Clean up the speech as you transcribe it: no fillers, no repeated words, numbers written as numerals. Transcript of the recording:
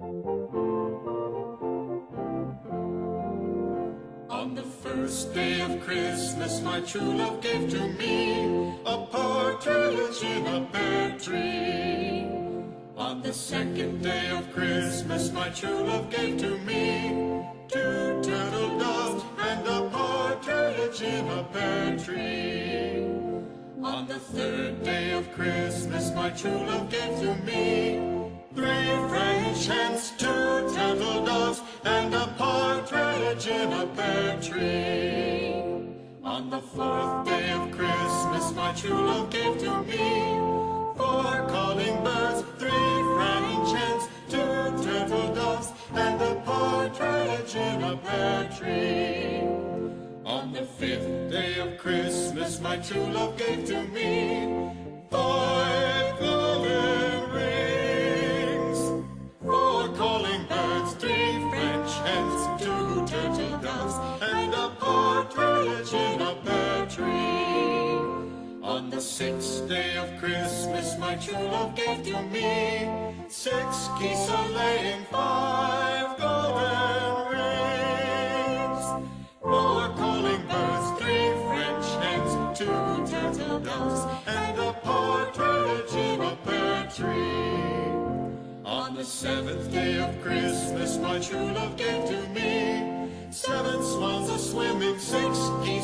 On the first day of Christmas, my true love gave to me a partridge in a pear tree. On the second day of Christmas, my true love gave to me two turtle doves and a partridge in a pear tree. On the third day of Christmas, my true love gave to me three French hens, two turtle doves, and a partridge in a pear tree. On the fourth day of Christmas, my true love gave to me four calling birds, three French hens, two turtle doves, and a partridge in a pear tree. On the fifth day of Christmas, my true love gave to me five golden rings, four calling birds, three French hens, two turtle doves, and a partridge in a pear tree. On the sixth day of Christmas, my true love gave to me six geese a-laying, five golden rings, four calling birds, three French hens, two turtle doves, and a partridge in a pear tree. On the seventh day of Christmas, my true love gave to me seven swans a-swimming, six geese